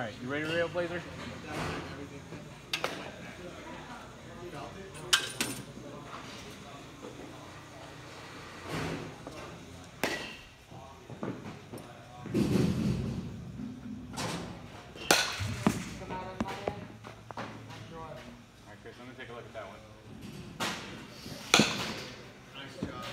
Alright, you ready to rail, Blazer? Alright, Chris, let me take a look at that one. Nice job.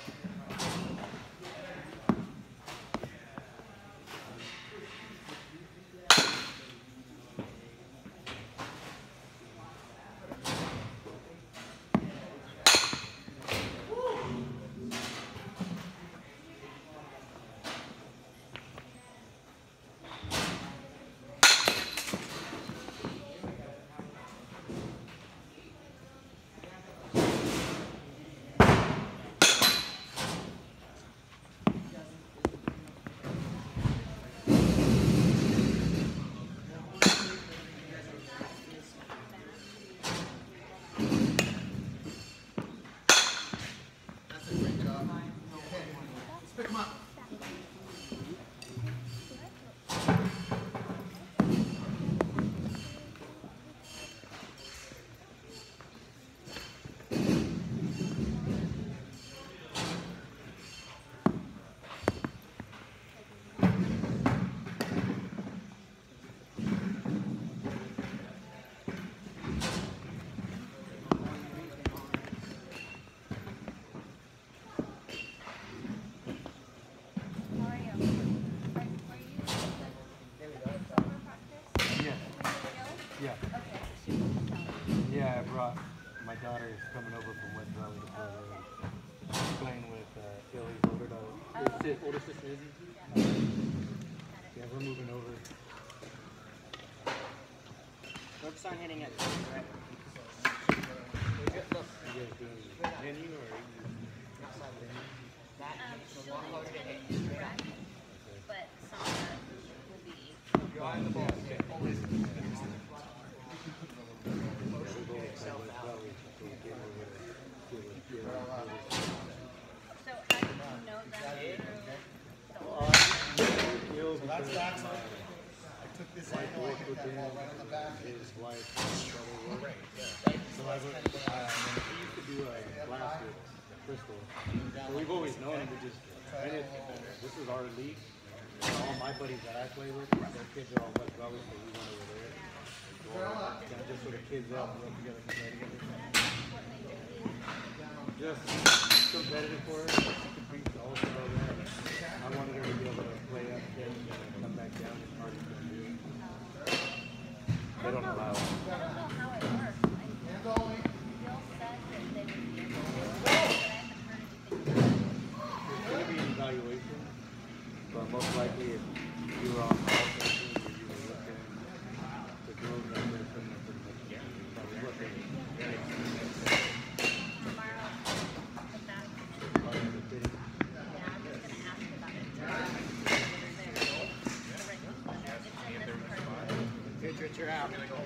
Pick him up. Yeah. Yeah, I brought my daughter is coming over from West Valley to play there. She's playing with Kelly's older daughter. Older sister Izzy. Yeah, we're moving over. Focus on hitting it. Right. You guys doing venue or That the long load to hit. But some of that will be. Behind the ball. So how did you know that So that's I took this angle, I hit that ball right on the back. his wife? Great, So I would, he used to do a class with Crystal. So we've always known him. We just, this is our league. All my buddies that I play with, their kids are all West Valley, so we went over there. Kind of just sort of kids up, run together, play together. Just competitive for her. She competes all-star there. I wanted her to be able to play up there and come back down as hard as she can do. They don't allow it. I don't know how it works. Bill said that they would be able to do it, but I haven't heard anything about it. It's going to be an evaluation, but most likely if you were on